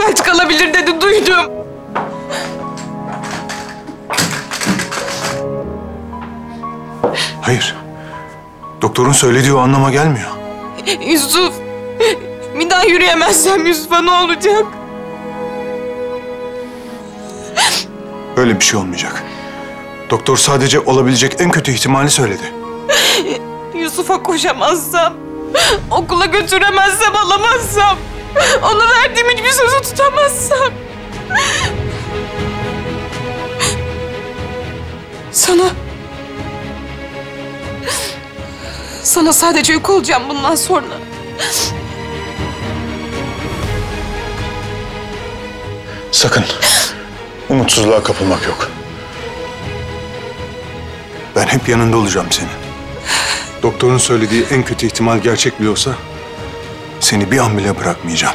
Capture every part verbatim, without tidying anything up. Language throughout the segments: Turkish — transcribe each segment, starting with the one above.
felç kalabilir dedi, duydum. Hayır. Doktorun söylediği o anlama gelmiyor. Yusuf, bir daha yürüyemezsem Yusuf'a ne olacak? Öyle bir şey olmayacak. Doktor sadece olabilecek en kötü ihtimali söyledi. Yusuf'a koşamazsam, okula götüremezsem, alamazsam, ona verdiğim hiçbir sözü tutamazsam... Sana... Sana sadece yük olacağım bundan sonra. Sakın. Umutsuzluğa kapılmak yok. Ben hep yanında olacağım senin. Doktorun söylediği en kötü ihtimal gerçek bile olsa... seni bir an bile bırakmayacağım.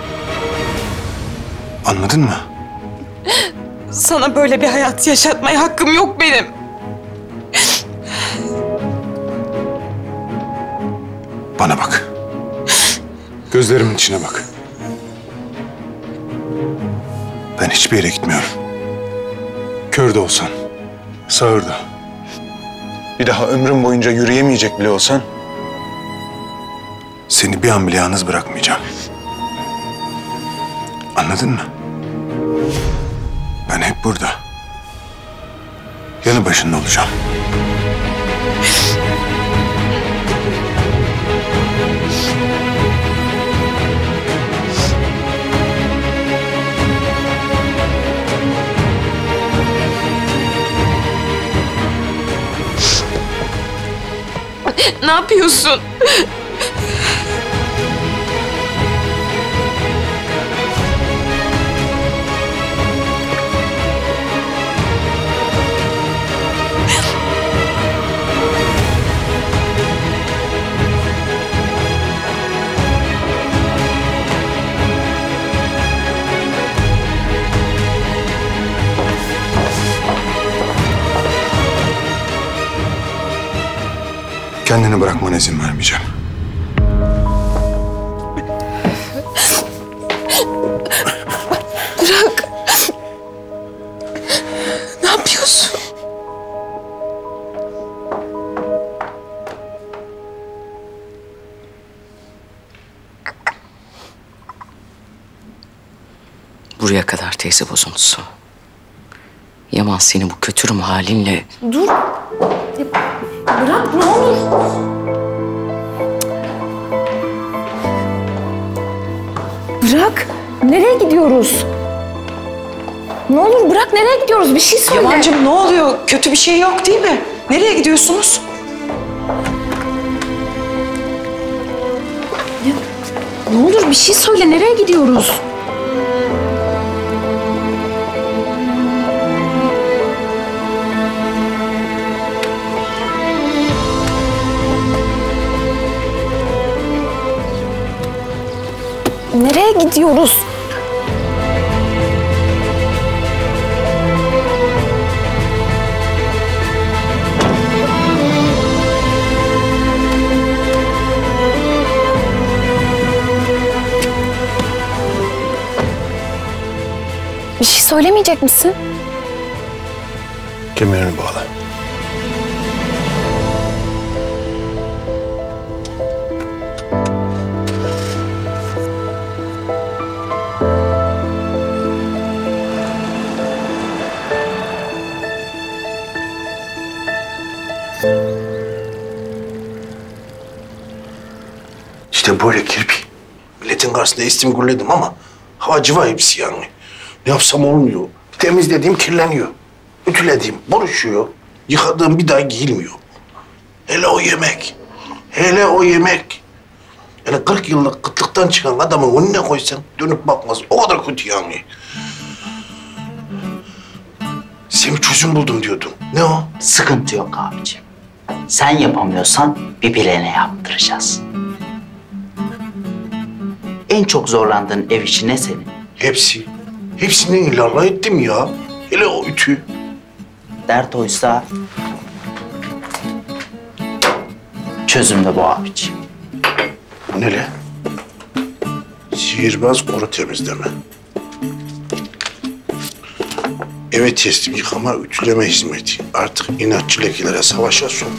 Anladın mı? Sana böyle bir hayat yaşatmaya hakkım yok benim. Bana bak. Gözlerimin içine bak. Ben hiçbir yere gitmiyorum. Kör de olsan, sağır da. Bir daha ömrüm boyunca yürüyemeyecek bile olsan... seni bir an bile yalnız bırakmayacağım. Anladın mı? Ben hep burada. Yanı başında olacağım. Ne yapıyorsun? Kendini bırakmana izin vermeyeceğim. Bırak. Ne yapıyorsun? Buraya kadar teyze bozuntusu. Yaman seni bu kötürüm halinle... Dur. Bırak ne olur. Bırak. Nereye gidiyoruz? Ne olur bırak, nereye gidiyoruz? Bir şey söyle. Yamancığım ne oluyor? Kötü bir şey yok değil mi? Nereye gidiyorsunuz? Ya, ne olur bir şey söyle, nereye gidiyoruz? Nereye gidiyoruz? Bir şey söylemeyecek misin? Kemerini bağla. İşte böyle kirpi. Milletin karşısında istim gürledim ama hava civa hepsi yani. Ne yapsam olmuyor. Temizlediğim kirleniyor. Ütülediğim buruşuyor. Yıkadığım bir daha giyilmiyor. Hele o yemek. Hele o yemek. Yani kırk yıllık kıtlıktan çıkan adamın önüne koysan dönüp bakmaz. O kadar kötü yani. Sen bir çözüm buldum diyordun. Ne o? Sıkıntı yok abiciğim. Sen yapamıyorsan bir bilene yaptıracağız. En çok zorlandığın ev işi ne senin? Hepsi. Hepsinden illallah ettim ya. Hele o ütü. Dert oysa... çözüm de bu abiciğim. Bu ne lan? Sihirbaz koru temizleme. Eve teslim yıkama, ütüleme hizmeti. Artık inatçı lekilere savaşa son.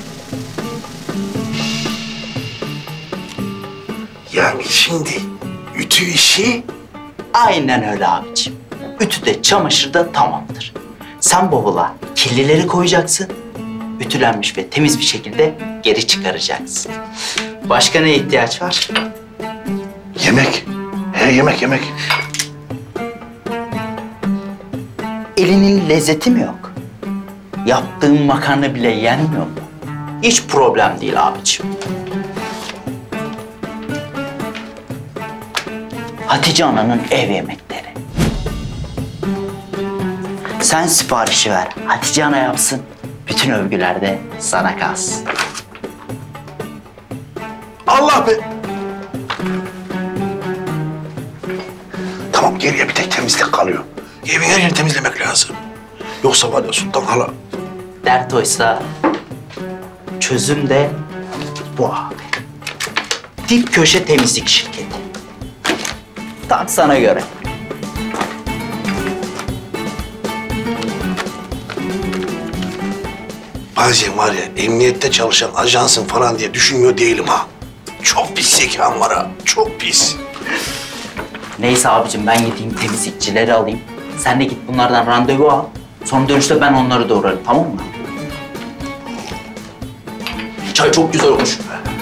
Yani şimdi ütü işi... Aynen öyle abicim. Ütü de çamaşır da tamamdır. Sen bavula kirlileri koyacaksın. Ütülenmiş ve temiz bir şekilde geri çıkaracaksın. Başka neye ihtiyaç var? Yemek. He yemek yemek. Elinin lezzeti mi yok? Yaptığın makarna bile yenmiyor mu? Hiç problem değil abicim. Hatice Ana'nın ev yemekleri. Sen siparişi ver, Hatice Ana yapsın. Bütün övgüler de sana kalsın. Allah be! Tamam, geriye bir tek temizlik kalıyor. Evin her yerini temizlemek lazım. Yoksa var ya Sultan Hala... Dert oysa çözüm de bu abi. Dip köşe temizlik şirketi. Tam sana göre. Bazen var ya, emniyette çalışan ajansın falan diye düşünmüyor değilim ha. Çok pis zekam var ha, çok pis. Neyse abicim, ben gideyim temizlikçileri alayım. Sen de git bunlardan randevu al. Sonra dönüşte ben onları doğrarım, tamam mı? Çay çok güzel olmuş.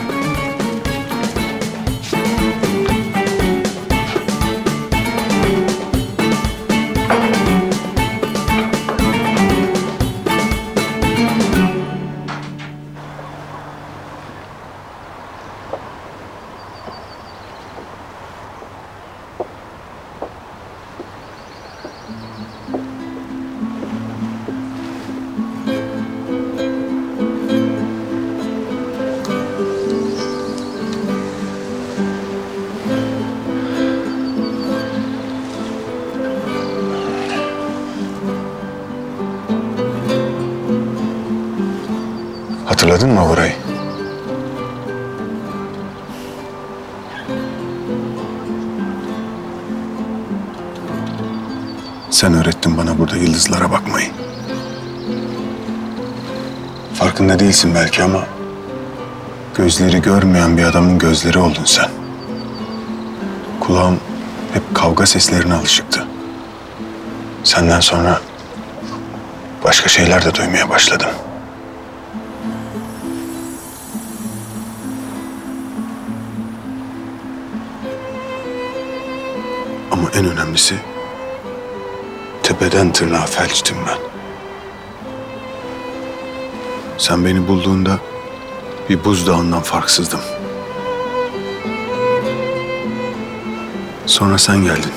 Hatırladın mı burayı? Sen öğrettin bana burada yıldızlara bakmayı. Farkında değilsin belki ama gözleri görmeyen bir adamın gözleri oldun sen. Kulağım hep kavga seslerine alışıktı. Senden sonra başka şeyler de duymaya başladım. Ama en önemlisi, tepeden tırnağa felçtim ben. Sen beni bulduğunda bir buzdağından farksızdım. Sonra sen geldin.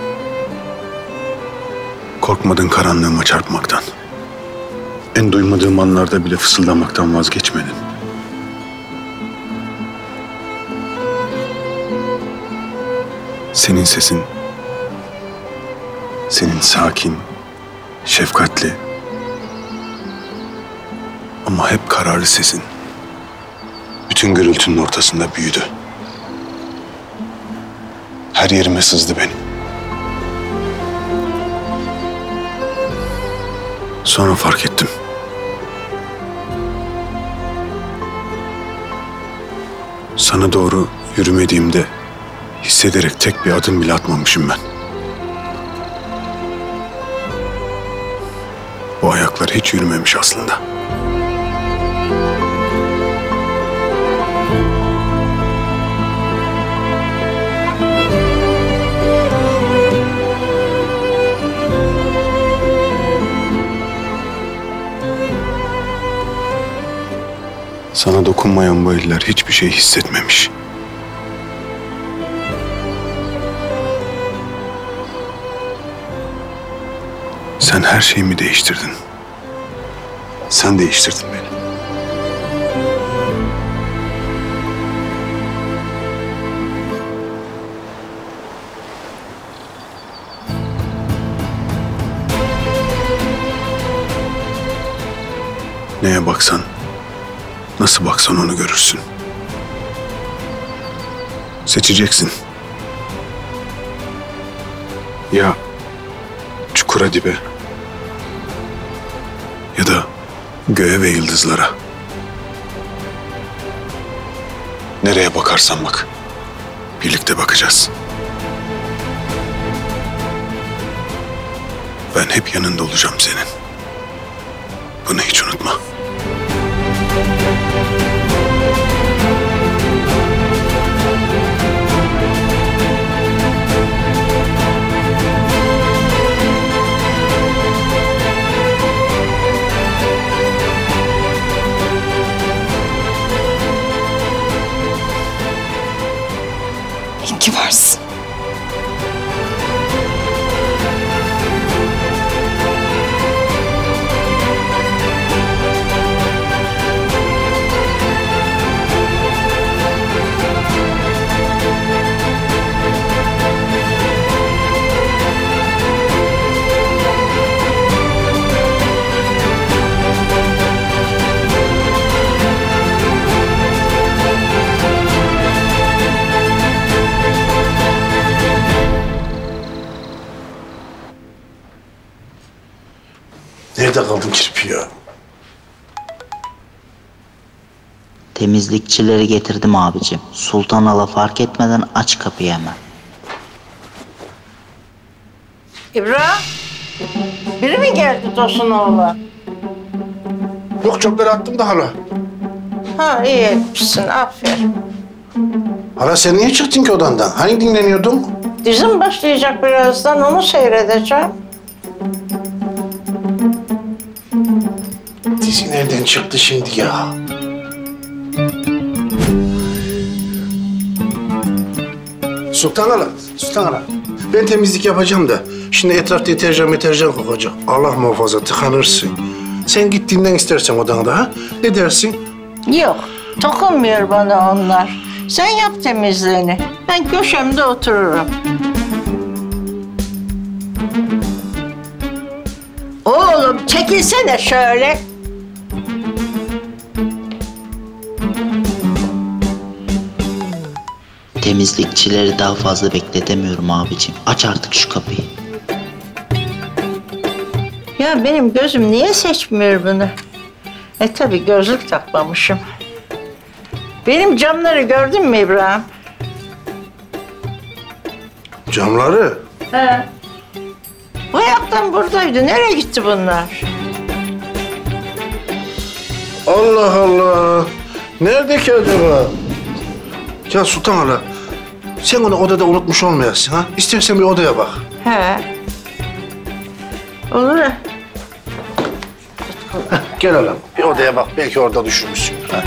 Korkmadın karanlığıma çarpmaktan. En duymadığım anlarda bile fısıldamaktan vazgeçmedin. Senin sesin, senin sakin, şefkatli ama hep kararlı sesin bütün gürültünün ortasında büyüdü. Her yerime sızdı benim. Sonra fark ettim. Sana doğru yürümediğimde hissederek tek bir adım bile atmamışım ben. Bu ayaklar hiç yürümemiş aslında. Sana dokunmayan bu eller hiçbir şey hissetmemiş. Sen her şeyimi değiştirdin. Sen değiştirdin beni. Neye baksan, nasıl baksan onu görürsün. Seçeceksin. Ya çukura dibe ya da göğe ve yıldızlara. Nereye bakarsan bak, birlikte bakacağız. Ben hep yanında olacağım senin. Bunu hiç unutma. İyi ki varsın. Nerede kaldın kirpi ya? Temizlikçileri getirdim abicim. Sultan Ala fark etmeden aç kapıyı hemen. İbrahim, biri mi geldi Tosunoğlu? Yok, çöpleri attım da hala. Ha, iyi etmişsin, aferin. Hala sen niye çıktın ki odandan? Hani dinleniyordun? Dizim başlayacak birazdan, onu seyredeceğim. Dizi nereden çıktı şimdi ya? Sultan Hala, Sultan Hala. Ben temizlik yapacağım da şimdi etrafta deterjan meterjan kokacak. Allah muhafaza tıkanırsın. Sen git dinlen istersen odanda ha? Ne dersin? Yok, dokunmuyor bana onlar. Sen yap temizliğini. Ben köşemde otururum. Oğlum çekilsene şöyle. Temizlikçileri daha fazla bekletemiyorum abicim. Aç artık şu kapıyı. Ya benim gözüm niye seçmiyor bunu? E tabii gözlük takmamışım. Benim camları gördün mü İbrahim? Camları? He. Bu ayaktan buradaydı. Nereye gitti bunlar? Allah Allah. Nerede ki acaba? Ya Sultan Hala, sen onu odada unutmuş olmayasın ha? İstersen bir odaya bak. He. Olur ha. Gel oğlum, bir odaya bak. Belki orada düşürmüşsündür ha.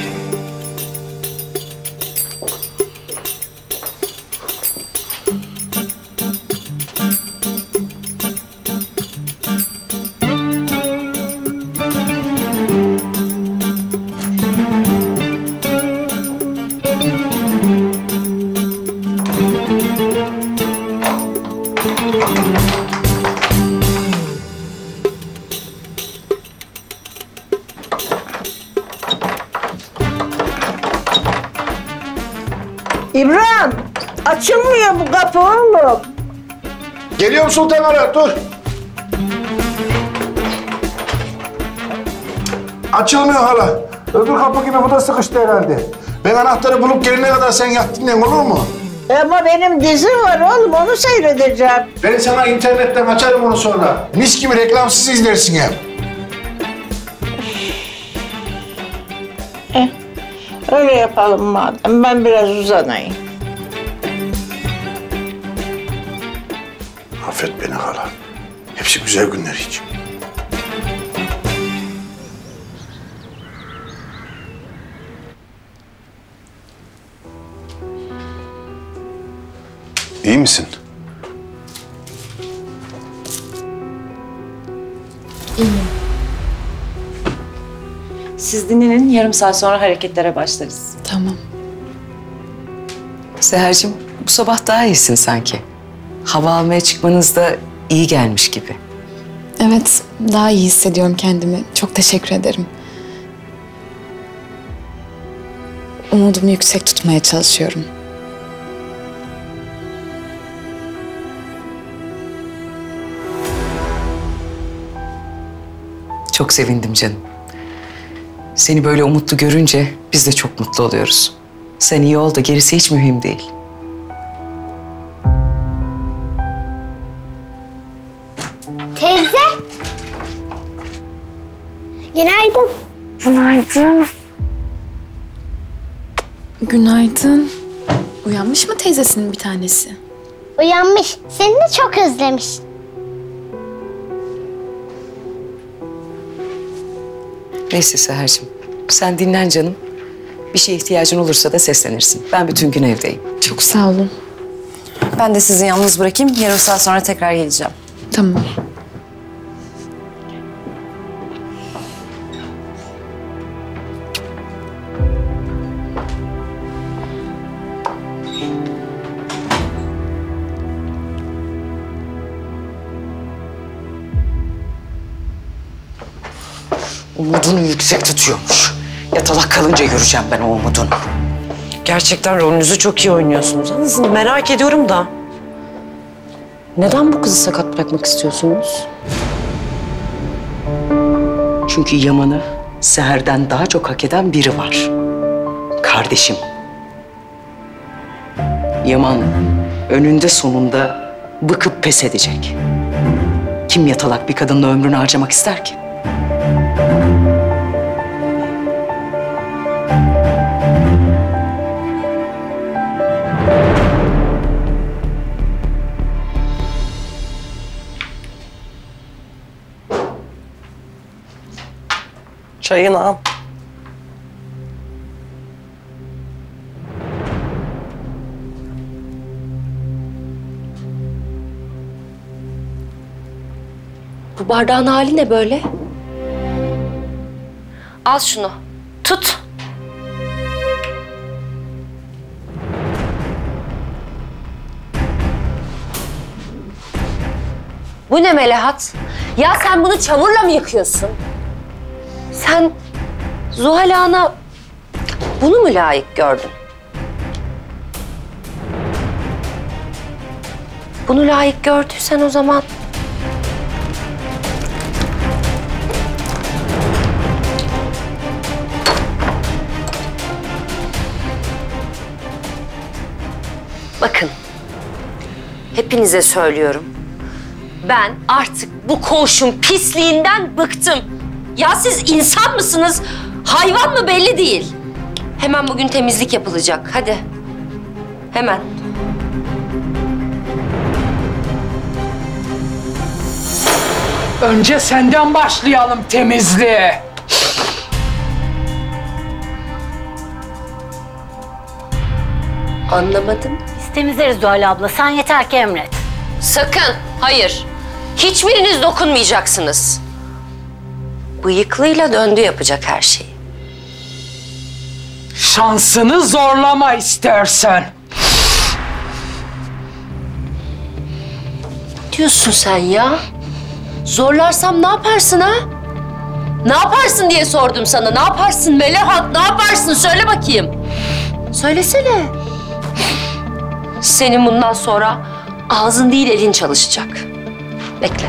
İbrahim, açılmıyor bu kapı oğlum. Geliyorum Sultan Hala, dur. Açılmıyor hala. Öbür kapı gibi bu da sıkıştı herhalde. Ben anahtarı bulup gelene kadar sen yat dinlen, olur mu? Ama benim dizim var oğlum, onu seyredeceğim. Ben sana internetten açarım onu sonra. Mis gibi reklamsız izlersin hem. Eh, öyle yapalım madem. Ben biraz uzanayım. Affet beni hala. Hepsi güzel günler için. İyi misin? Siz dinlenin, yarım saat sonra hareketlere başlarız. Tamam. Seher'cim, bu sabah daha iyisin sanki. Hava almaya çıkmanız da iyi gelmiş gibi. Evet, daha iyi hissediyorum kendimi. Çok teşekkür ederim. Umudumu yüksek tutmaya çalışıyorum. Çok sevindim canım. Seni böyle umutlu görünce biz de çok mutlu oluyoruz. Sen iyi ol da gerisi hiç mühim değil. Teyze. Günaydın. Günaydın. Günaydın. Uyanmış mı teyzesinin bir tanesi? Uyanmış. Seni de çok özlemiş. Neyse Seher'cim, sen dinlen canım. Bir şeye ihtiyacın olursa da seslenirsin. Ben bütün gün evdeyim. Çok sağ olun. Ben de sizi yalnız bırakayım. Yarım saat sonra tekrar geleceğim. Tamam. Umudunu yüksek tutuyormuş. Yatalak kalınca göreceğim ben o umudunu. Gerçekten rolünüzü çok iyi oynuyorsunuz. Yalnız merak ediyorum da. Neden bu kızı sakat bırakmak istiyorsunuz? Çünkü Yaman'ı Seher'den daha çok hak eden biri var. Kardeşim. Yaman önünde sonunda bıkıp pes edecek. Kim yatalak bir kadınla ömrünü harcamak ister ki? Çayını al. Bu bardağın hali ne böyle? Al şunu. Tut. Bu ne Melahat? Ya sen bunu çamurla mı yıkıyorsun? Sen Zuhal Ağa'na bunu mu layık gördün? Bunu layık gördüysen o zaman... Bakın, hepinize söylüyorum. Ben artık bu koğuşun pisliğinden bıktım. Ya siz insan mısınız, hayvan mı belli değil. Hemen bugün temizlik yapılacak, hadi. Hemen. Önce senden başlayalım temizliğe. Anlamadım. Biz temizleriz Zuhal abla, sen yeter ki emret. Sakın, hayır. Hiçbiriniz dokunmayacaksınız. Bıyıklıyla döndü yapacak her şeyi. Şansını zorlama istersen. Ne diyorsun sen ya? Zorlarsam ne yaparsın ha? Ne yaparsın diye sordum sana. Ne yaparsın Melahat? Ne yaparsın? Söyle bakayım. Söylesene. Senin bundan sonra ağzın değil elin çalışacak. Bekle.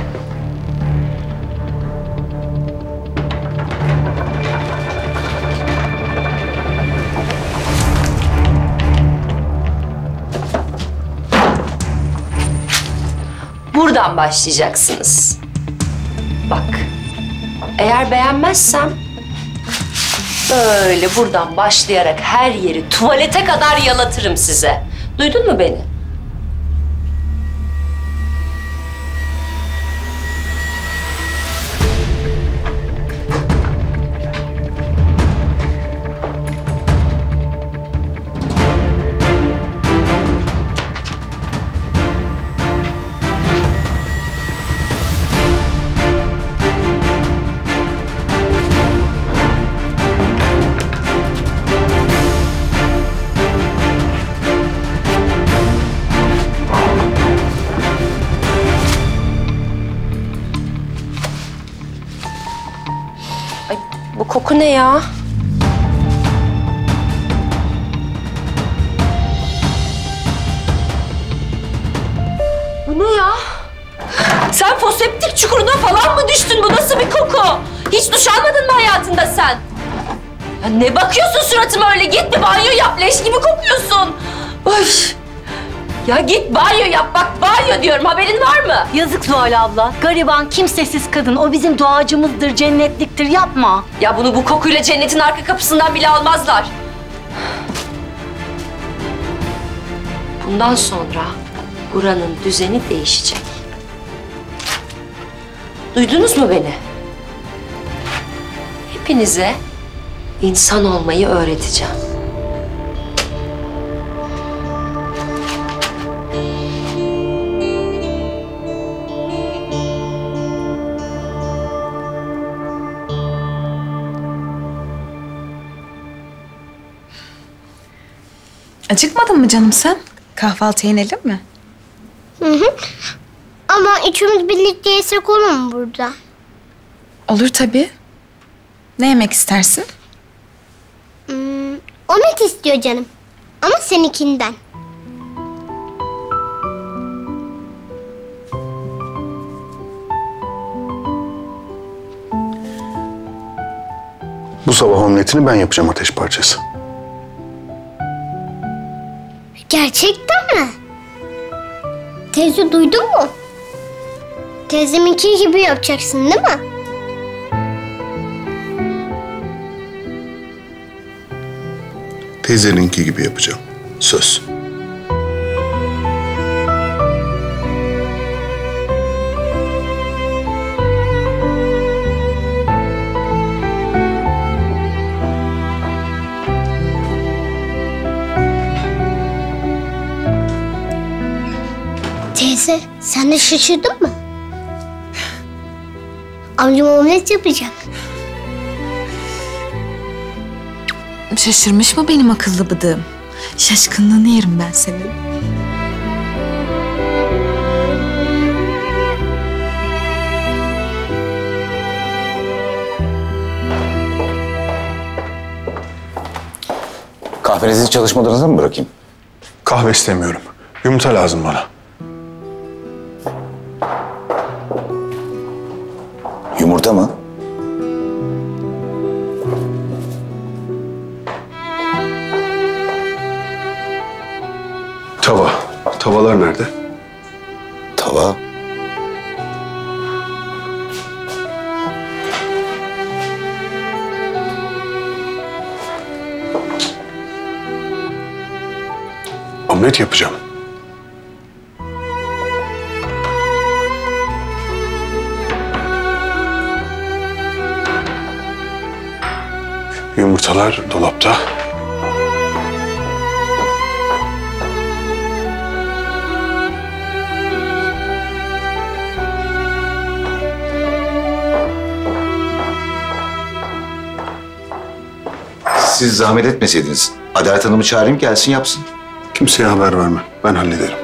Buradan başlayacaksınız. Bak, eğer beğenmezsem böyle buradan başlayarak her yeri tuvalete kadar yalatırım size. Duydun mu beni? Ay, bu koku ne ya? Bu ne ya? Sen foseptik çukuruna falan mı düştün? Bu nasıl bir koku? Hiç duş almadın mı hayatında sen? Ya ne bakıyorsun suratıma öyle? Git bir banyo yap, leş gibi kokuyorsun. Ay. Ya git banyo yap, bak banyo diyorum, haberin var mı? Yazık Zuhal abla. Gariban, kimsesiz kadın. O bizim duacımızdır, cennetliktir. Yapma. Ya bunu bu kokuyla cennetin arka kapısından bile almazlar. Bundan sonra buranın düzeni değişecek. Duydunuz mu beni? Hepinize insan olmayı öğreteceğim. Acıkmadın mı canım sen? Kahvaltıya inelim mi? Hı hı. Ama üçümüz birlikte yesek olur mu burada? Olur tabii. Ne yemek istersin? Hmm, omlet istiyor canım. Ama seninkinden. Bu sabah omletini ben yapacağım ateş parçası. Gerçekten mi? Teyze duydun mu? Teyzeminki gibi yapacaksın değil mi? Teyzeninki gibi yapacağım. Söz. Teyze, sen de şaşırdın mı? Amcam omlet yapacak. Şaşırmış mı benim akıllı bıdığım? Şaşkınlığını yerim ben senin. Kahvenizi çalışmalarınıza mı bırakayım? Kahve istemiyorum. Yumurta lazım bana. Yumurta mı? Tava. Tavalar nerede? Tava? Omlet yapacağım. Yumurtalar dolapta. Siz zahmet etmeseydiniz. Adalet Hanım'ı çağırayım gelsin yapsın. Kimseye haber verme. Ben hallederim.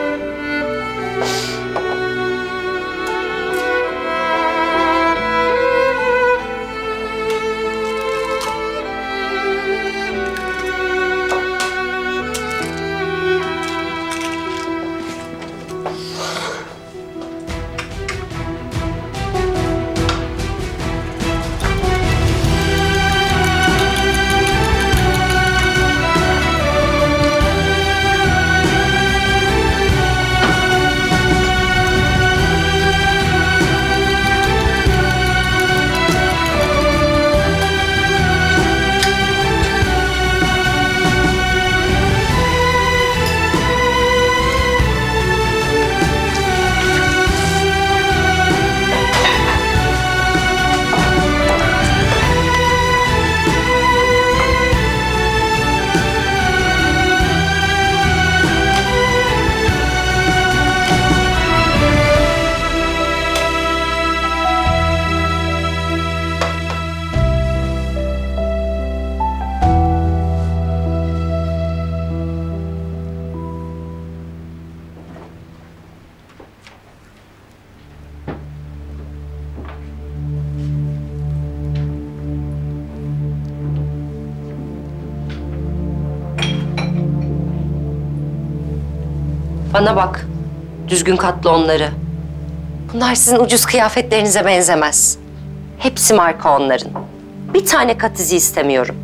Bana bak, düzgün katla onları. Bunlar sizin ucuz kıyafetlerinize benzemez. Hepsi marka onların. Bir tane kat izi istemiyorum.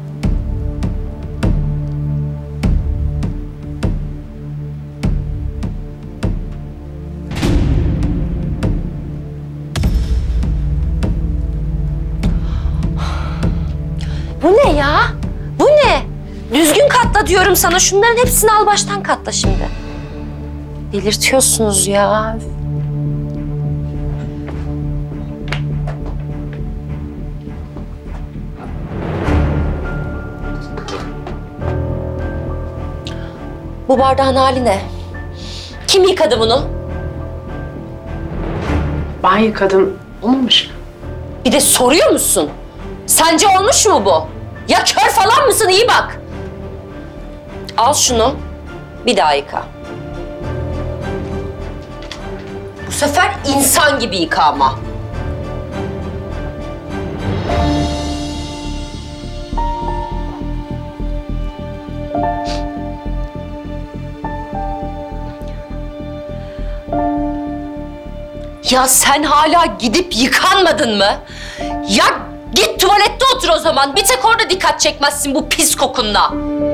Bu ne ya? Bu ne? Düzgün katla diyorum sana. Şunların hepsini al baştan katla şimdi. Delirtiyorsunuz ya. Bu bardağın hali ne? Kim yıkadı bunu? Ben yıkadım. Olmamış mı? Bir de soruyor musun? Sence olmuş mu bu? Ya kör falan mısın? İyi bak. Al şunu. Bir daha yıka. Bu sefer insan gibi yıka ama. Ya sen hala gidip yıkanmadın mı? Ya git tuvalette otur o zaman. Bir tek orada dikkat çekmezsin bu pis kokunla.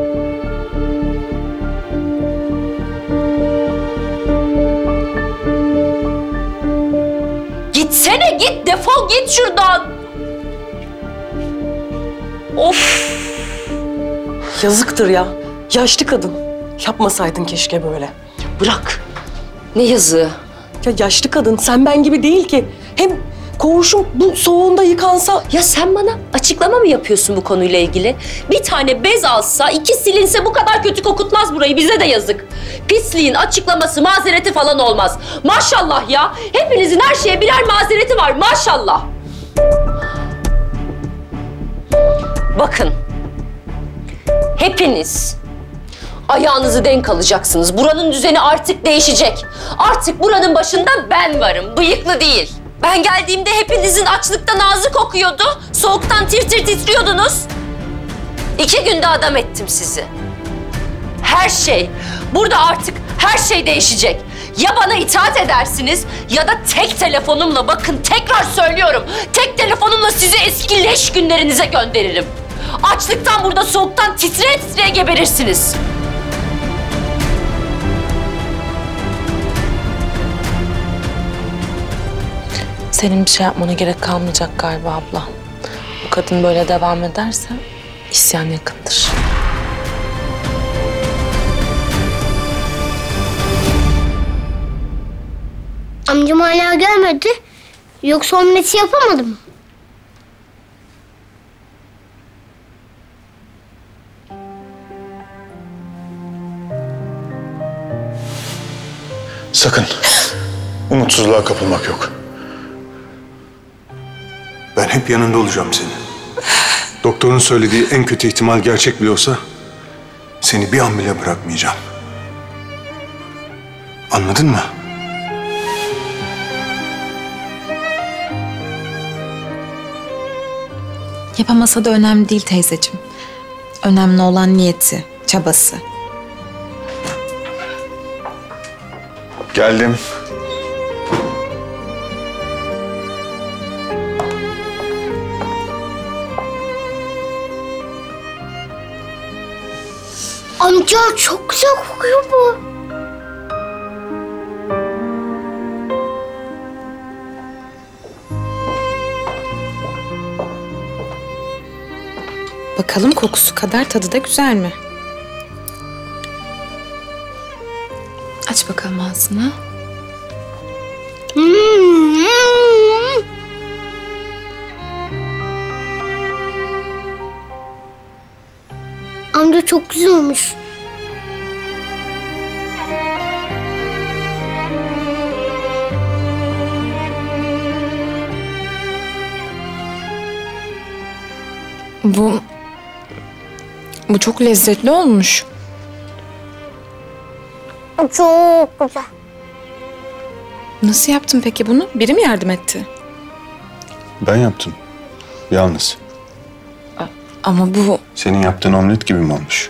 Gitsene git, defol git şuradan. Of! Yazıktır ya. Yaşlı kadın. Yapmasaydın keşke böyle. Bırak. Ne yazığı? Ya yaşlı kadın sen ben gibi değil ki. Hem koğuşum bu soğuğunda yıkansa... Ya sen bana açıklama mı yapıyorsun bu konuyla ilgili? Bir tane bez alsa, iki silinse bu kadar kötü kokutmaz burayı. Bize de yazık. Pisliğin açıklaması, mazereti falan olmaz. Maşallah ya. Hepinizin her şeye birer mazereti var. Maşallah. Bakın. Hepiniz ayağınızı denk alacaksınız. Buranın düzeni artık değişecek. Artık buranın başında ben varım. Bıyıklı değil. Ben geldiğimde hepinizin açlıktan ağzı kokuyordu. Soğuktan tir tir titriyordunuz. İki günde adam ettim sizi. Her şey, burada artık her şey değişecek. Ya bana itaat edersiniz ya da tek telefonumla, bakın tekrar söylüyorum. Tek telefonumla sizi eski leş günlerinize gönderirim. Açlıktan burada soğuktan titreye titreye geberirsiniz. Senin bir şey yapmana gerek kalmayacak galiba abla. Bu kadın böyle devam ederse isyan yakındır. Amcam hala gelmedi. Yoksa omleti yapamadı mı? Sakın. Umutsuzluğa kapılmak yok. Ben hep yanında olacağım senin. Doktorun söylediği en kötü ihtimal gerçek bile olsa seni bir an bile bırakmayacağım. Anladın mı? Yapamasa da önemli değil teyzeciğim. Önemli olan niyeti, çabası. Geldim. Amca çok güzel kokuyor bu. Bakalım kokusu kadar tadı da güzel mi? Aç bakalım ağzını. Hmm. Amca çok güzel olmuş. Bu... Bu çok lezzetli olmuş. Çok güzel. Nasıl yaptın peki bunu? Biri mi yardım etti? Ben yaptım. Yalnız. Ama bu... Senin yaptığın omlet gibi mi olmuş?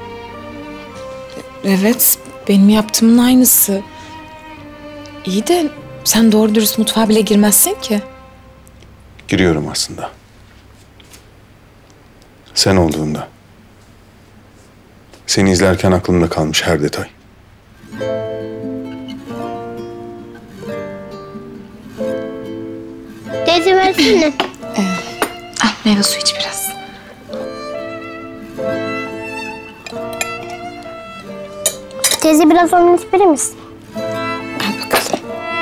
Evet, benim yaptığımın aynısı. İyi de sen doğru dürüst mutfağa bile girmezsin ki. Giriyorum aslında. Sen olduğunda. Seni izlerken aklımda kalmış her detay. Teyze versene. Al meyve suyu iç biraz. Teyze biraz omlet verir misin? Al bakalım.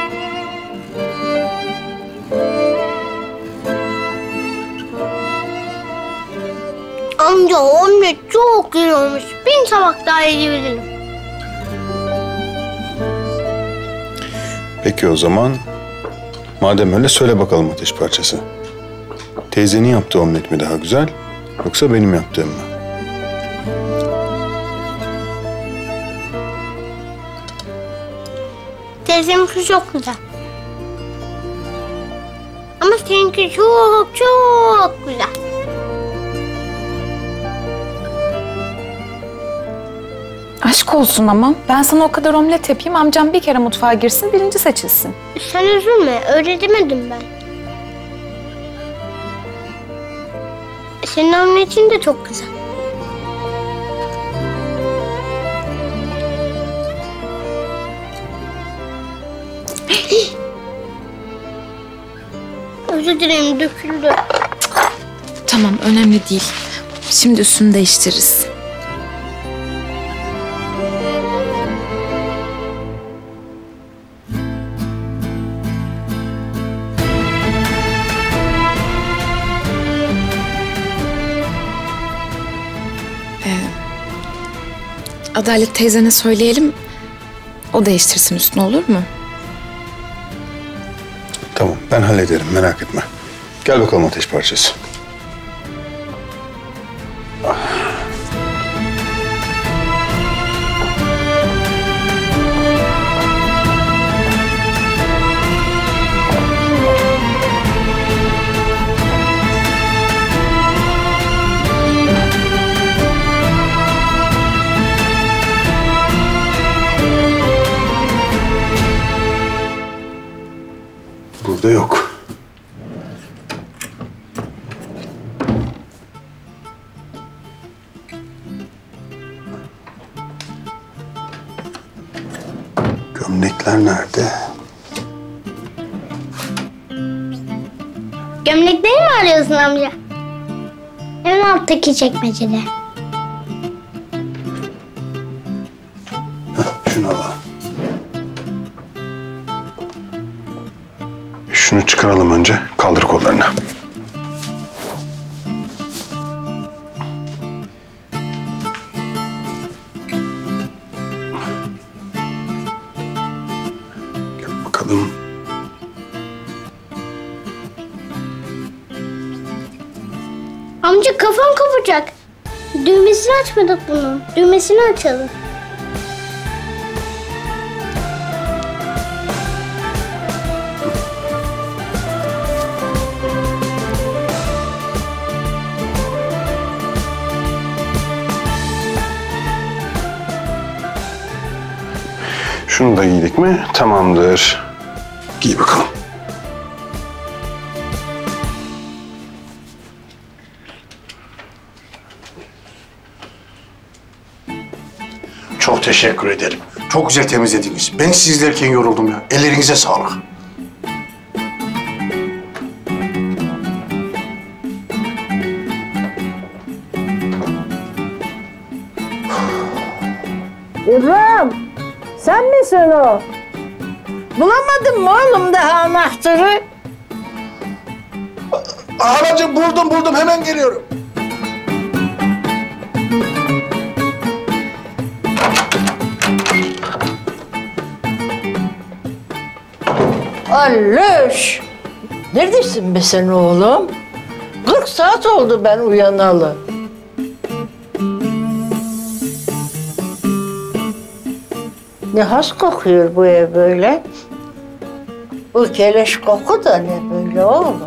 Amca omlet çok güzel olmuş. Bir tabak daha yiyebilirim. Peki o zaman, madem öyle söyle bakalım ateş parçası. Teyzenin yaptığı omlet mi daha güzel, yoksa benim yaptığım mı? Teyzeminki çok güzel. Ama seninki çok çok güzel. Aşk olsun ama. Ben sana o kadar omlet yapayım. Amcam bir kere mutfağa girsin, birinci seçilsin. Sen üzülme, öyle demedim ben. Senin omletin de çok güzel. Özür dilerim, döküldü. Tamam, önemli değil. Şimdi üstünü değiştiririz. Adalet teyzene söyleyelim, o değiştirsin üstünü, olur mu? Tamam, ben hallederim, merak etme. Gel bakalım ateş parçası. Burada yok. Gömlekler nerede? Gömlekleri mi arıyorsun amca? En alttaki çekmecede. Heh, şunu al. Şunu çıkaralım önce. Kaldır kollarını. Gel bakalım. Amca kafam kopacak. Düğmesini açmadık bunun. Düğmesini açalım. Şunu da giydik mi? Tamamdır. Giy bakalım. Çok teşekkür ederim. Çok güzel temizlediniz. Ben sizi izlerken yoruldum ya. Ellerinize sağlık. İbrahim, sen misin o? Bulamadın mı oğlum daha anahtarı? Anacığım buldum buldum hemen geliyorum. Alloş! Neredesin be sen oğlum? kırk saat oldu ben uyanalı. Ne has kokuyor bu ev böyle? Bu keleş koku da ne böyle oğlum?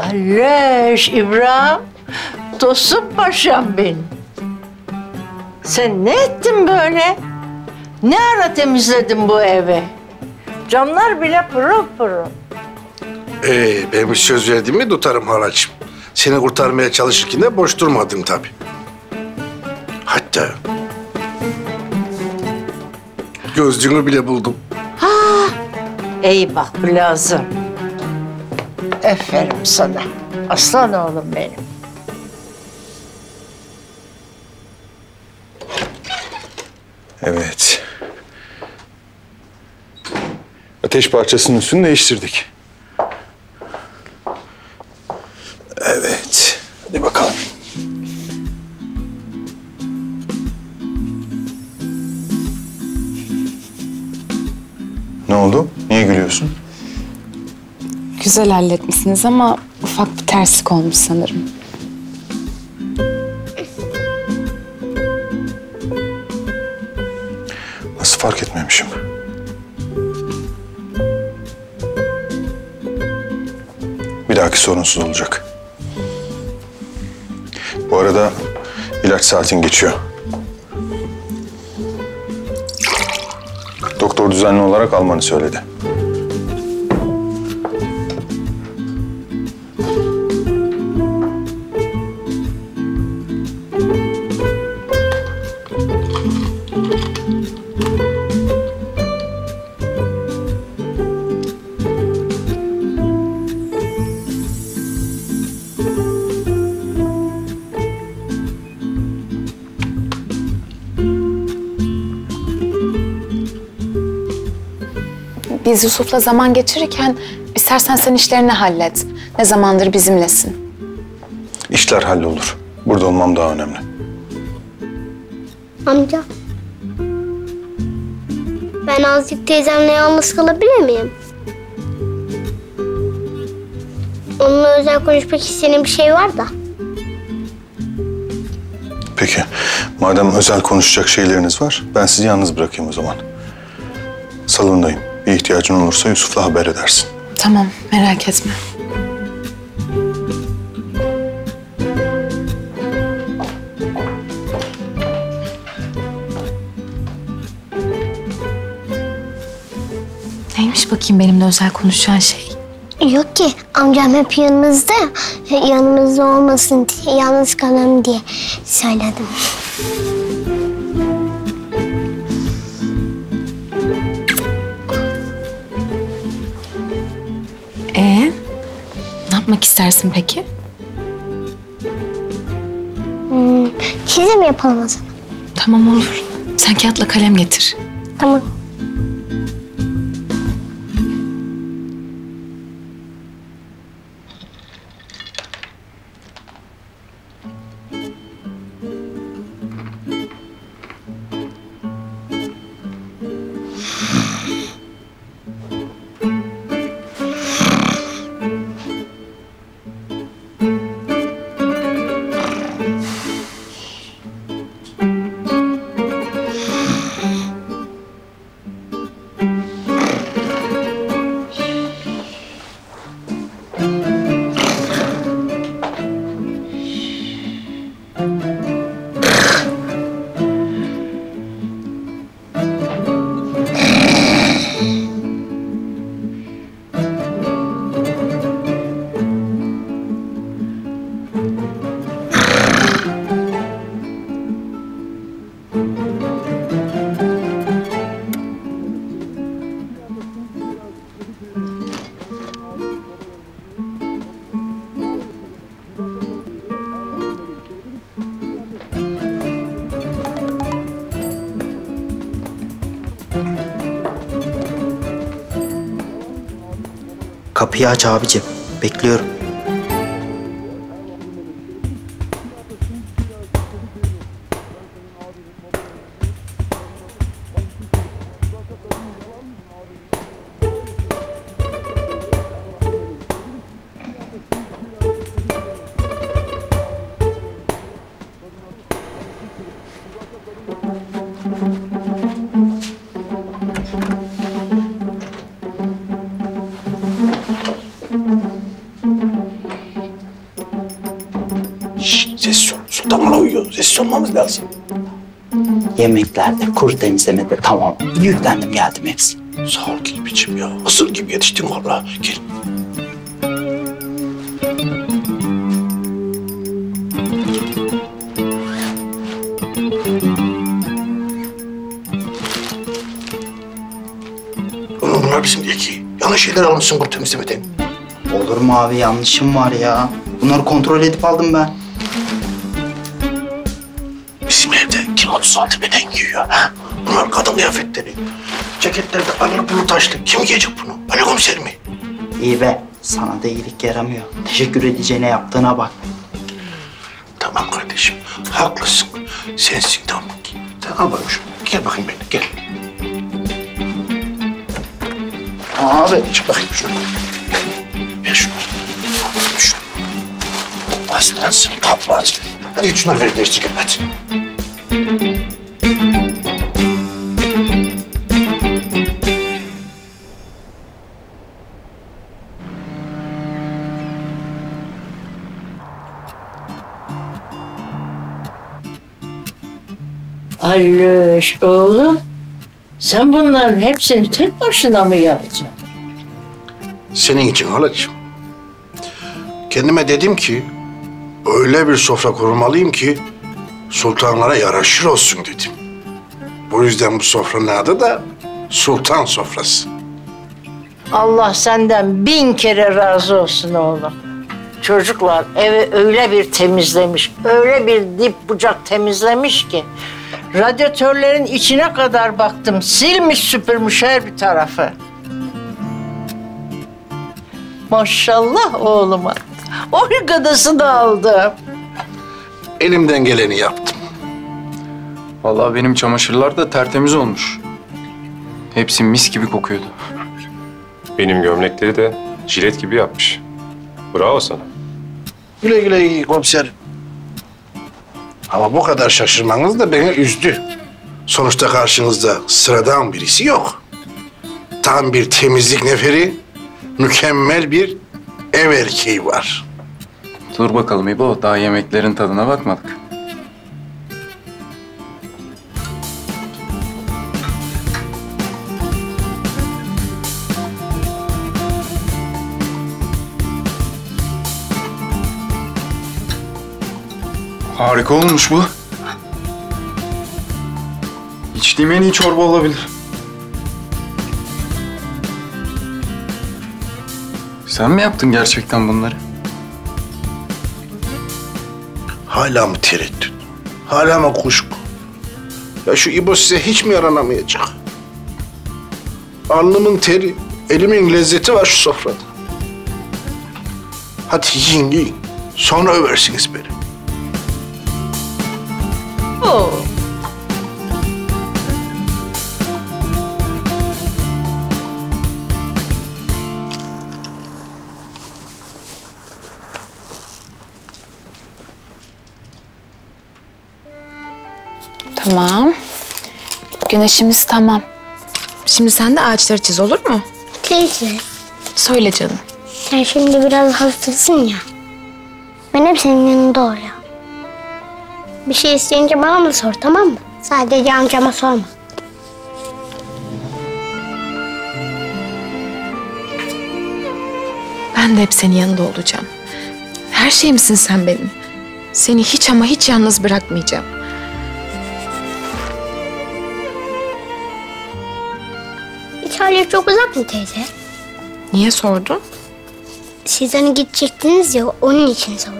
Aleş İbrahim. Dostum paşam benim. Sen ne ettin böyle? Ne ara temizledin bu evi? Camlar bile pırıl pırıl. Ee, ben bir söz verdim mi tutarım halacığım. Seni kurtarmaya çalışırken de boş durmadın tabii. Hatta gözlüğünü bile buldum. Ha, iyi bak bu lazım. Aferin sana. Aslan oğlum benim. Evet. Ateş parçasının üstünü değiştirdik. Evet. Hadi bakalım. Ne oldu? Niye gülüyorsun? Güzel halletmişsiniz ama ufak bir terslik olmuş sanırım. Nasıl fark etmemişim? Bir dahaki sorunsuz olacak. Bu arada ilaç saatin geçiyor. Doktor düzenli olarak almanı söyledi. Biz Yusuf'la zaman geçirirken istersen sen işlerini hallet. Ne zamandır bizimlesin. İşler hallolur. Burada olmam daha önemli. Amca. Ben azıcık teyzemle yalnız kalabilir miyim? Onunla özel konuşmak istediğim bir şey var da. Peki. Madem özel konuşacak şeyleriniz var, ben sizi yalnız bırakayım o zaman. Salondayım. Bir ihtiyacın olursa Yusuf'la haber edersin. Tamam, merak etme. Neymiş bakayım benimle özel konuşacağın şey? Yok ki. Amcam hep yanınızda. Yanımızda olmasın diye, yalnız kalalım diye söyledim. Ee, ne yapmak istersin peki? Hmm, çizim yapalım o zaman. Tamam olur. Sen kağıtla kalem getir. Tamam. Kapıyı aç abicim. Bekliyorum. Sessiz ol. Sultan bana uyuyor. Sessiz olmamız lazım. Yemeklerde, kuru temizlemede tamam. Yüklendim geldim hepsi. Sağ ol Kirpi'cim ya. Asıl gibi yetiştin valla. Gel. Oğlum bunlar bizim diye ki. Yanlış şeyler almışsın kuru temizlemeden. Olur mu abi, yanlışım var ya. Bunları kontrol edip aldım ben. Bizim evde kim otuz altı beden giyiyor ha? Bunlar kadın kıyafetleri. Ceketler de arılı bulu taşlı. Kim giyecek bunu? Ali komiser mi? İyi be, sana da iyilik yaramıyor. Teşekkür edeceğine yaptığına bak. Tamam kardeşim, haklısın. Sensin tamam. Al bakayım şunu. Gel bakayım benimle, gel. Abi. Çık bakayım şunu. Ver şunu. Şunu. Aslansın, kaplansın. Hadi git şunları ver, değiştir hadi. Alloş oğlum, sen bunların hepsini tek başına mı yapacaksın? Senin için halacığım. Kendime dedim ki, öyle bir sofra kurmalıyım ki sultanlara yaraşır olsun dedim. Bu yüzden bu sofranın adı da sultan sofrası. Allah senden bin kere razı olsun oğlum. Çocuklar evi öyle bir temizlemiş, öyle bir dip bucak temizlemiş ki radyatörlerin içine kadar baktım. Silmiş süpürmüş her bir tarafı. Maşallah oğluma. Oraya gadası da aldım. Elimden geleni yaptım. Vallahi benim çamaşırlar da tertemiz olmuş. Hepsi mis gibi kokuyordu. Benim gömlekleri de jilet gibi yapmış. Bravo sana. Güle güle komiserim. Ama bu kadar şaşırmanız da beni üzdü. Sonuçta karşınızda sıradan birisi yok. Tam bir temizlik neferi, mükemmel bir ev erkeği var. Dur bakalım İbo, daha yemeklerin tadına bakmadık. Harika olmuş bu. İçtiğim en iyi çorba olabilir. Sen mi yaptın gerçekten bunları? Hala mı tereddüt? Hala mı kuşku? Ya şu İbo size hiç mi yaranamayacak? Alnımın teri, elimin lezzeti var şu sofrada. Hadi yiyin yiyin. Sonra översiniz beni. Oo. Tamam. Güneşimiz tamam. Şimdi sen de ağaçları çiz, olur mu? Teyze, Söyle canım. sen şimdi biraz hastasın ya. Ben hep senin yanında olacağım. Bir şey isteyince bana mı sor, tamam mı? Sadece amcama sorma. Ben de hep senin yanında olacağım. Her şeyimsin sen benim. Seni hiç ama hiç yalnız bırakmayacağım. İtalya çok uzak mı teyze? Niye sordun? Siz hani gidecektiniz ya, onun için sordum.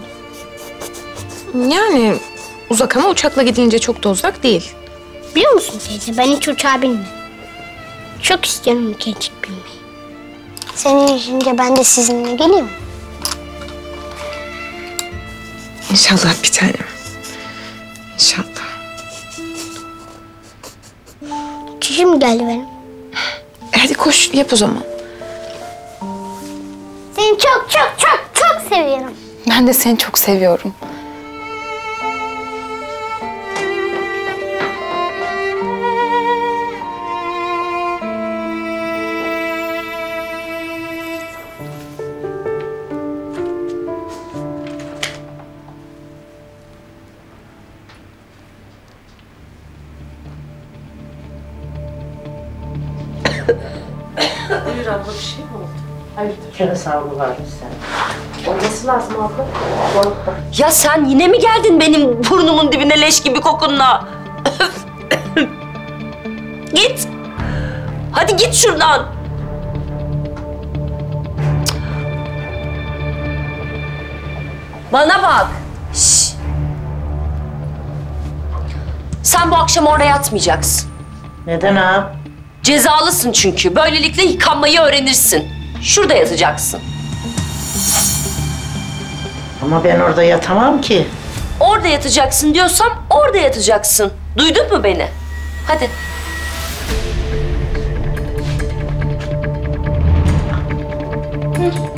Yani uzak ama uçakla gidince çok da uzak değil. Biliyor musun teyze, ben hiç uçağa binmedim. Çok istiyorum ülkecik binmeyi. Senin yüzünce ben de sizinle geleyim. İnşallah bir tanem. İnşallah. Çişim geldi benim. Hadi koş yap o zaman. Seni çok çok çok çok seviyorum. Ben de seni çok seviyorum. abla bir şey mi oldu? Hayırdır? Kere savruluvar sen. Olması lazım abla. Ya sen yine mi geldin benim burnumun dibine leş gibi kokunla? Git. Hadi git şuradan. Bana bak. Şş. Sen bu akşam orada yatmayacaksın. Neden ha? Cezalısın çünkü. Böylelikle yıkanmayı öğrenirsin. Şurada yatacaksın. Ama ben orada yatamam ki. Orada yatacaksın diyorsam orada yatacaksın. Duydun mu beni? Hadi. Hı.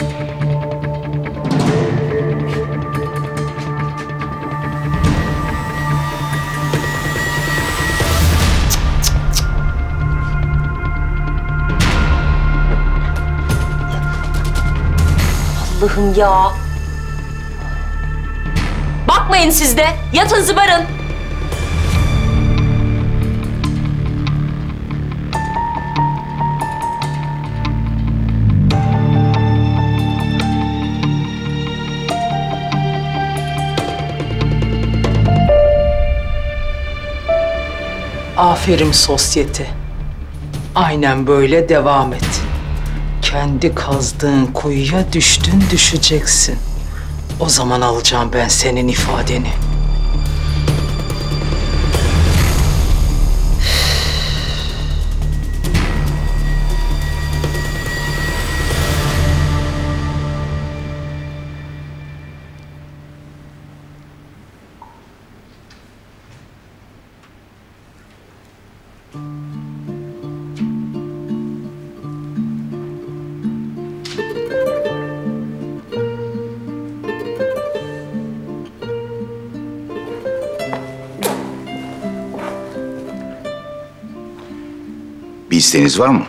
Allah'ım ya. Bakmayın siz de. Yatın zıbarın. Aferin sosyete. Aynen böyle devam et. Kendi kazdığın kuyuya düştün düşeceksin. O zaman alacağım ben senin ifadeni. Bir isteğiniz var mı?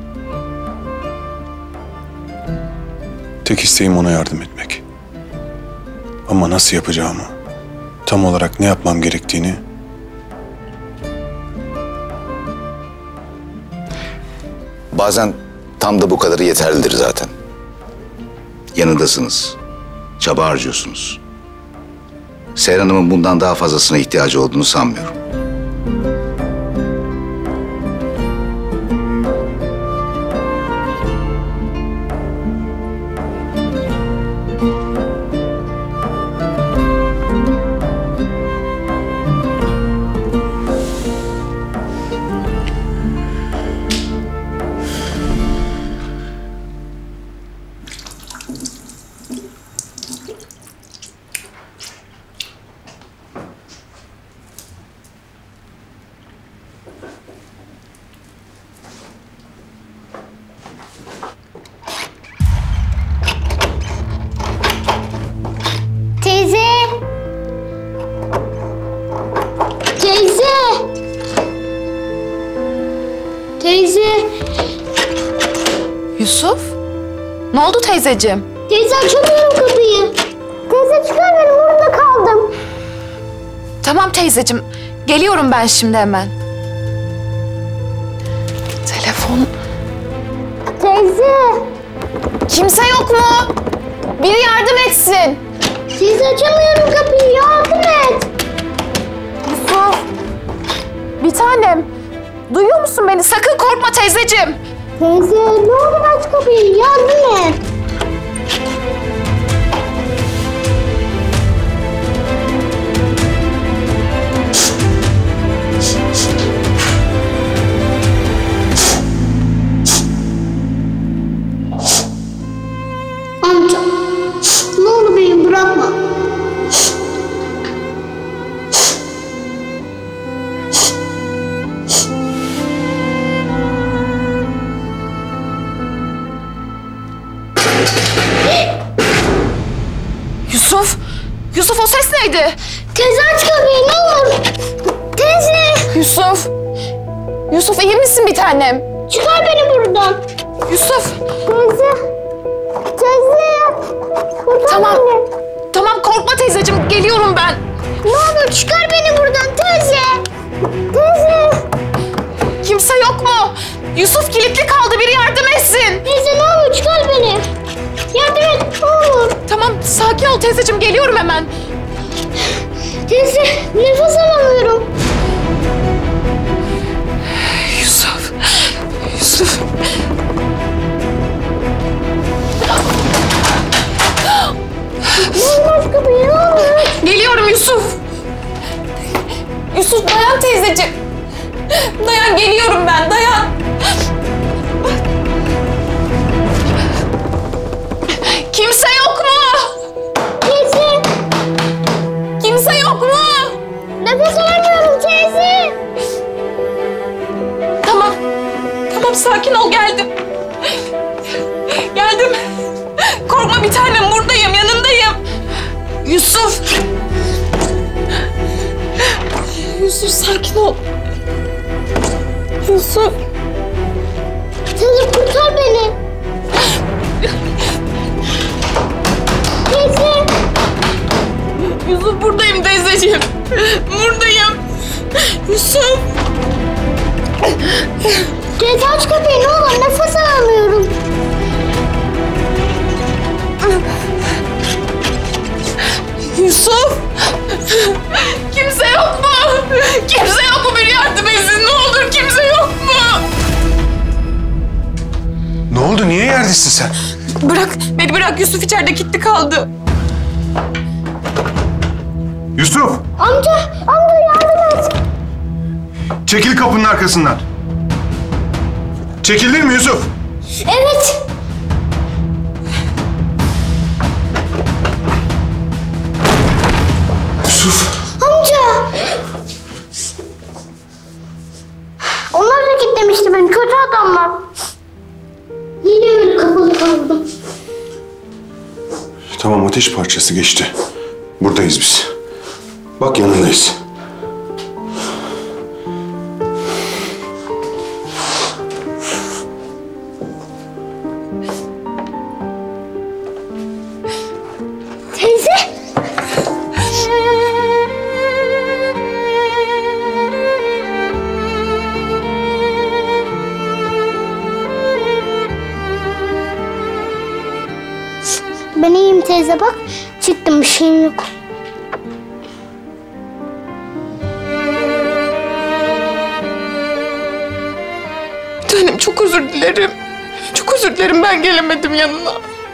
Tek isteğim ona yardım etmek. Ama nasıl yapacağımı, tam olarak ne yapmam gerektiğini... Bazen tam da bu kadarı yeterlidir zaten. Yanındasınız. Çaba harcıyorsunuz. Seher Hanım'ın bundan daha fazlasına ihtiyacı olduğunu sanmıyorum. Teyze! Teyze! Teyze! Yusuf? Ne oldu teyzeciğim? Teyze açamıyorum kapıyı. Teyze çıkar, ben burada kaldım. Tamam teyzeciğim. Geliyorum ben şimdi hemen. Telefon. Teyze! Kimse yok mu? Biri yardım etsin. Teyze açamıyorum kapıyı, yardım et. Yusuf. Bir tanem. Duyuyor musun beni? Sakın korkma teyzeciğim. Teyze ne olur aç kapıyı, yardım et. Amca, ne olur beni bırakma. Yusuf. Yusuf o ses neydi? Teyze aç kapıyı ne olur. Teyze. Yusuf. Yusuf iyi misin bir tanem? Çıkar beni buradan. Yusuf. Teyze. Teyze. Kurtar Tamam. beni. Tamam korkma teyzeciğim. Geliyorum ben. Ne olur çıkar beni buradan teyze. Teyze. Kimse yok mu? Yusuf kilitli kaldı, biri yardım etsin. Teyze ne olur çıkar beni. Yardım et ne olur. Tamam sakin ol teyzeciğim, geliyorum hemen. Teyze nefes alamıyorum. Yusuf, Yusuf. Olmaz kapıyı ne olur. Geliyorum Yusuf. Yusuf dayan teyzeciğim. Dayan, geliyorum ben, dayan. Kimse yok mu? Teyze. Kimse yok mu? Nefes alamıyorum teyze. Tamam. Tamam sakin ol, geldim. Geldim. Korkma bir tanem, buradayım, yanındayım. Yusuf. Yusuf sakin ol. Yusuf. Teyze kurtar beni. Teyze. Yusuf buradayım teyzeciğim. Buradayım. Yusuf. Teyze aç kapıyı ne olur, nefes alamıyorum. Yusuf. Kimse yok mu? Kimse yok mu? Bir yardım etsin ne olur, kimse yok mu? Ne oldu? Niye yerdesin sen? Bırak, beni bırak. Yusuf içeride kilitli kaldı. Yusuf! Amca, amca yardım et. Çekil kapının arkasından. Çekildin mi Yusuf? Evet. Yusuf! Amca. Onlar da kilitlemişti beni, kötü adamlar. Yine öyle kapalı kaldım. Tamam, ateş parçası geçti. Buradayız biz. Bak yanındayız. Teyze. Ben iyiyim teyze bak. Çıktım, bir şeyim yok. Tanem çok özür dilerim. Çok özür dilerim, ben gelemedim yanına.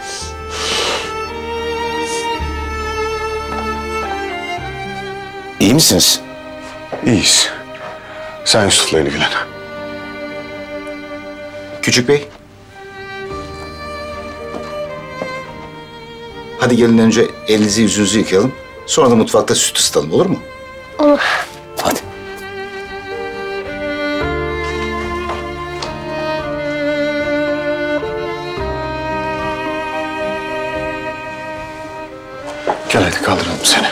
İyi misiniz? İyiyiz. Sen Yusuf'la ilgilen. Küçük Bey. Hadi gelin önce elinizi yüzünüzü yıkayalım. Sonra da mutfakta süt ısıtalım, olur mu? Olur. Hadi. Gel hadi kaldıralım seni.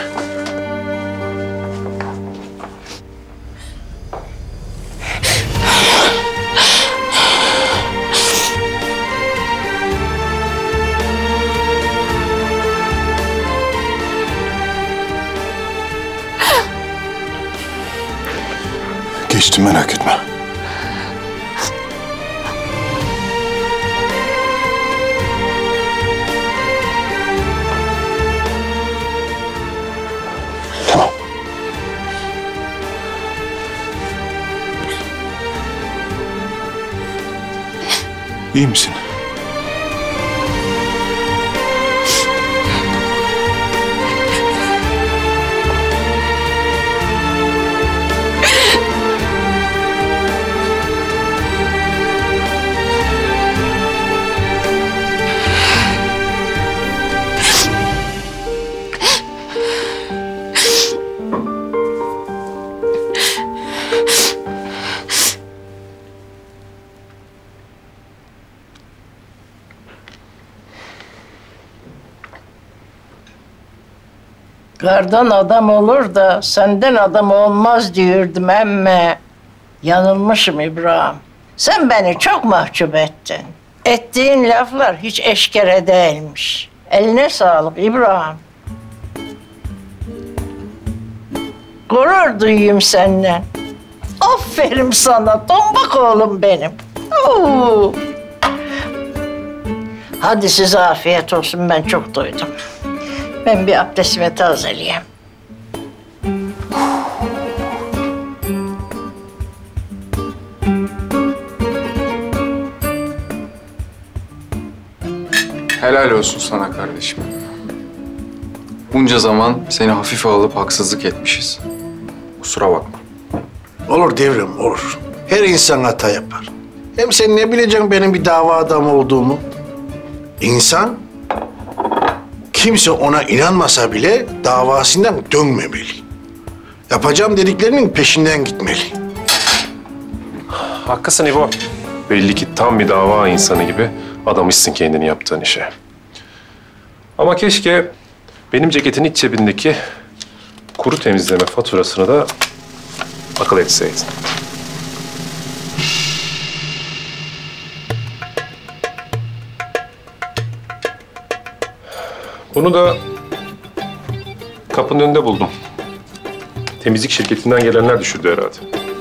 Geçti, merak etme. Tamam. İyi misin? Kardan adam olur da senden adam olmaz diyordum emme. Yanılmışım İbrahim. Sen beni çok mahcup ettin. Ettiğin laflar hiç eşkere değilmiş. Eline sağlık İbrahim. Gurur duyayım senden. Aferin sana tombak oğlum benim. Oo. Hadi size afiyet olsun, ben çok doydum. Ben bir abdestimi tazeleyeyim. Helal olsun sana kardeşim. Bunca zaman seni hafife alıp haksızlık etmişiz. Kusura bakma. Olur devrim, olur. Her insan hata yapar. Hem sen ne bileceksin benim bir dava adamı olduğumu? İnsan, kimse ona inanmasa bile davasından dönmemeli. Yapacağım dediklerinin peşinden gitmeli. Haklısın İbo. Belli ki tam bir dava insanı gibi adamışsın kendini yaptığın işe. Ama keşke benim ceketin iç cebindeki kuru temizleme faturasını da akıl etseydin. Bunu da kapının önünde buldum. Temizlik şirketinden gelenler düşürdü herhalde.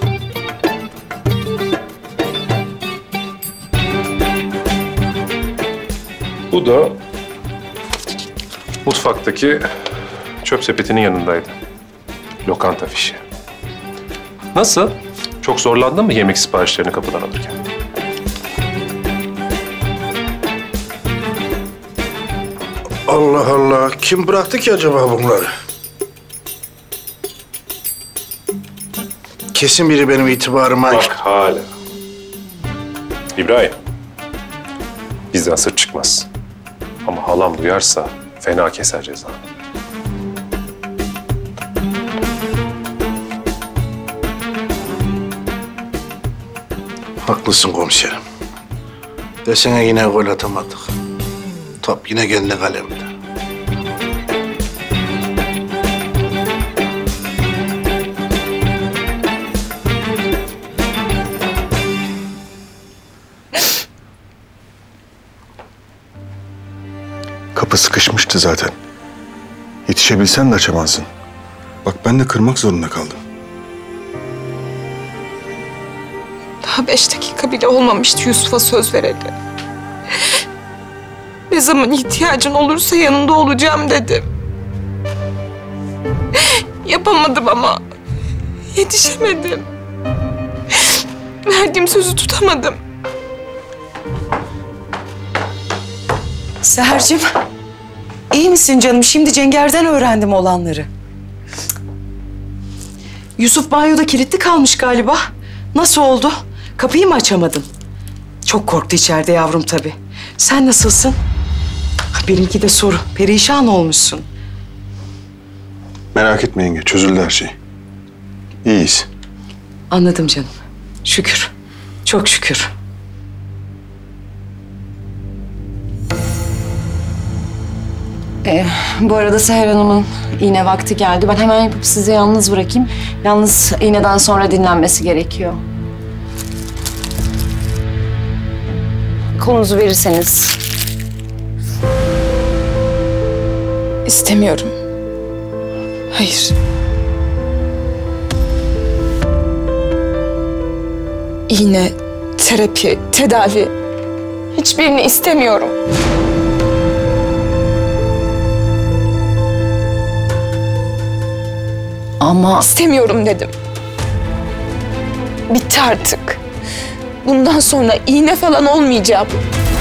Bu da mutfaktaki çöp sepetinin yanındaydı. Lokanta fişi. Nasıl? Çok zorlandın mı yemek siparişlerini kapıdan alırken? Allah Allah, kim bıraktı ki acaba bunları? Kesin biri benim itibarıma... Bak hala. İbrahim, bizden sır çıkmaz. Ama halam duyarsa fena keser cezanı. Haklısın komiserim. Desene yine gol atamadık. Top yine kendi kalemde. Kapı sıkışmıştı zaten. Yetişebilsen de açamazdın. Bak ben de kırmak zorunda kaldım. Daha beş dakika bile olmamıştı Yusuf'a söz vereli. Ne zaman ihtiyacın olursa yanında olacağım dedim. Yapamadım ama yetişemedim. Verdiğim sözü tutamadım. Seher'cim, iyi misin canım? Şimdi Cenger'den öğrendim olanları. Yusuf banyoda kilitli kalmış galiba. Nasıl oldu? Kapıyı mı açamadın? Çok korktu içeride yavrum tabii. Sen nasılsın? Benimki de soru. Perişan olmuşsun. Merak etme yenge, çözüldü her şey. İyiyiz. Anladım canım. Şükür. Çok şükür. Ee, bu arada Seher Hanım'ın iğne vakti geldi. Ben hemen yapıp sizi yalnız bırakayım. Yalnız iğneden sonra dinlenmesi gerekiyor. Kolunuzu verirseniz. İstemiyorum. Hayır. İğne, terapi, tedavi. Hiçbirini istemiyorum. Ama... İstemiyorum dedim. Bitti artık. Bundan sonra iğne falan olmayacağım.